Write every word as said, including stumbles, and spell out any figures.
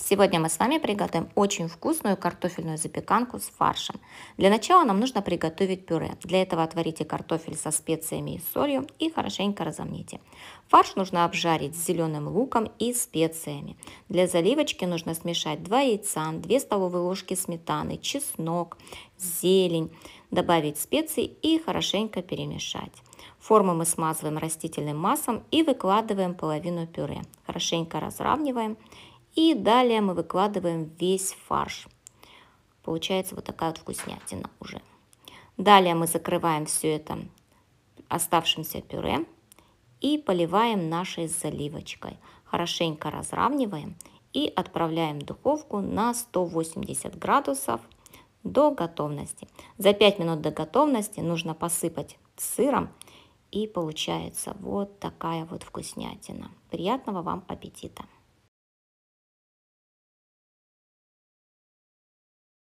Сегодня мы с вами приготовим очень вкусную картофельную запеканку с фаршем. Для начала нам нужно приготовить пюре. Для этого отварите картофель со специями и солью и хорошенько разомните. Фарш нужно обжарить с зеленым луком и специями. Для заливочки нужно смешать два яйца, две столовые ложки сметаны, чеснок, зелень, добавить специи и хорошенько перемешать. Форму мы смазываем растительным маслом и выкладываем половину пюре. Хорошенько разравниваем. И далее мы выкладываем весь фарш. Получается вот такая вот вкуснятина уже. Далее мы закрываем все это оставшимся пюре и поливаем нашей заливочкой. Хорошенько разравниваем и отправляем в духовку на сто восемьдесят градусов до готовности. За пять минут до готовности нужно посыпать сыром. И получается вот такая вот вкуснятина. Приятного вам аппетита!